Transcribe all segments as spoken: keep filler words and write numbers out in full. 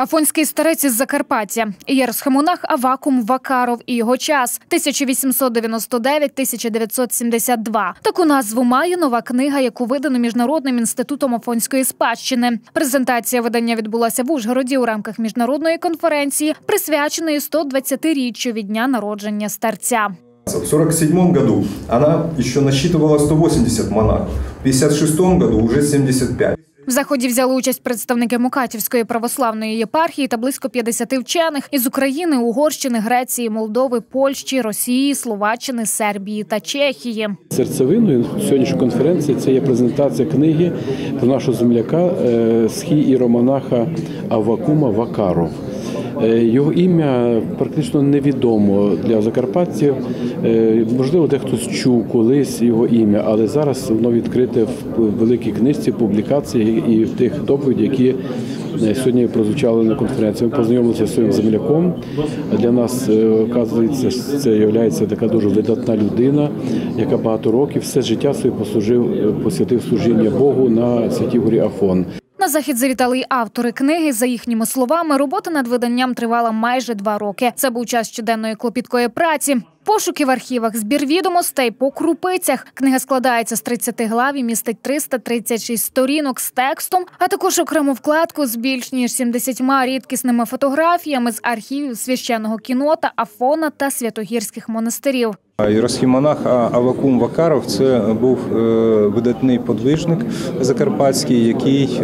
Афонський старець із Закарпаття. Єросхемонах Аввакум Вакаров і його час – тисяча вісімсот дев'яносто дев'ять - тисяча дев'ятсот сімдесят два. Таку назву має нова книга, яку видано Міжнародним інститутом Афонської спадщини. Презентація видання відбулася в Ужгороді у рамках міжнародної конференції, присвяченої сто двадцятиріччю від дня народження старця. В сорок седьмом году она еще насчитывала сто восемьдесят монахов, в пятьдесят шестом году уже семьдесят пять. В заході взяли участь представники Мукачівської православної єпархії та близько п'ятдесят вчених із України, Угорщини, Греції, Молдови, Польщі, Росії, Словаччини, Сербії та Чехії. Серцевиною сьогоднішньої конференції це є презентація книги про нашого земляка, схі-іеромонаха Аввакума Вакаров. Його ім'я практично невідомо для закарпатців. Можливо, дехтось чув колись його ім'я, але зараз воно відкрите в великій книжці, публікації і в тих доповідях, які сьогодні прозвучали на конференції. Ми познайомилися з своїм земляком. Для нас, оказується, це є така дуже видатна людина, яка багато років все життя своє послужив, посвятив служіння Богу на Святій горі Афон. На захід завітали й автори книги. За їхніми словами, робота над виданням тривала майже два роки. Це був час щоденної клопіткої праці. Пошуки в архівах, збір відомостей по крупицях. Книга складається з тридцяти глав і містить триста тридцять шість сторінок з текстом, а також окрему вкладку з більш ніж сімдесятьма рідкісними фотографіями з архівів священного кінота, Афона та святогірських монастирів. Єросхемонах Аввакум Вакаров – це був видатний подвижник закарпатський, який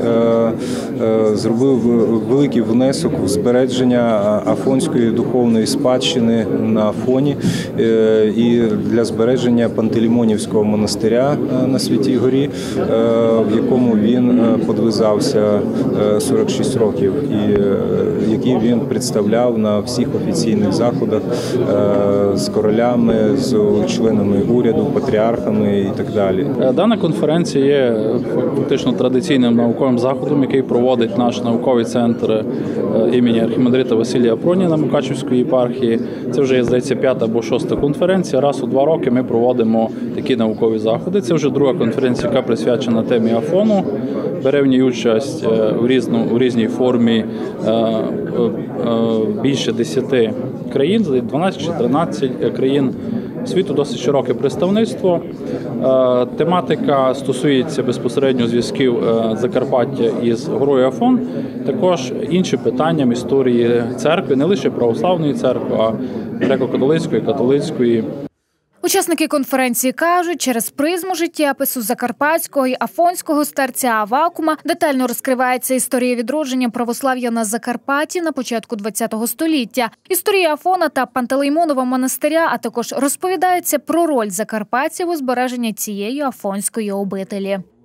зробив великий внесок у збереження афонської духовної спадщини на Афоні і для збереження Пантелеймонівського монастиря на Святій горі, в якому він подвизався сорок шість років і який він представляв на всіх офіційних заходах з королями, з членами уряду, патріархами і так далі. Дана конференція є фактично традиційним науковим заходом, який проводить наш науковий центр імені архімандрита Василія Проніна Мукачівської єпархії. Це вже є, здається, п'ята або шоста конференція. Раз у два роки ми проводимо такі наукові заходи. Це вже друга конференція, яка присвячена темі Афону. Бере в ній участь у, різну, у різній формі більше десяти країн, дванадцять чи тринадцять країн світу, досить широке представництво. Тематика стосується безпосередньо зв'язків Закарпаття із горою Афон, також іншим питанням історії церкви, не лише православної церкви, а греко-католицької, католицької. Учасники конференції кажуть, через призму життєпису закарпатського і афонського старця Аввакума детально розкривається історія відродження православ'я на Закарпатті на початку ХХ століття, історія Афона та Пантелеймонова монастиря, а також розповідається про роль закарпатців у збереженні цієї афонської обителі.